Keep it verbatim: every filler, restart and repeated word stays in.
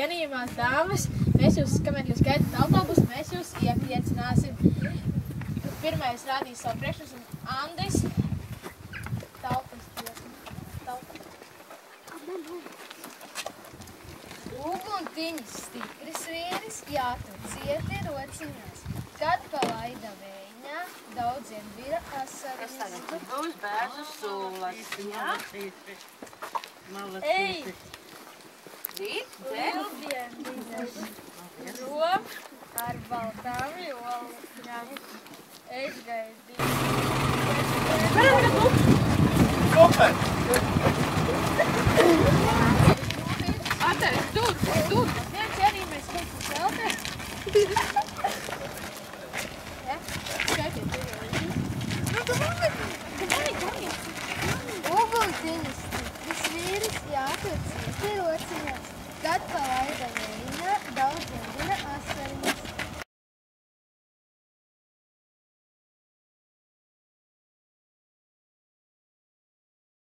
cienījumās dāmas, mēs jūs, kamēr jūs gaidat autobusu, mēs jūs iepriecināsim. Pirmais rādīs savu priekšnesumu Andris. Taupas dziesma. Taupas. Uguntiņas stipris vīris, jātur cieti rociņās. Kad palaida vēņā, daudziem vira asaris. Tas tagad būs bērnu sulas, jā? Ej! Rīt, dēļ? Lubiem vidas. Rom ar baltām jolām. Es gaidīju. Super! Atēr, tur, tur! Viens arī mēs kaut ko seltē. Ja? Skaitiet, tur jau. Nu, tu mani, tu mani, mani. Uguntiņas stipris vīris, jātur cieti rociņās. Kad palaida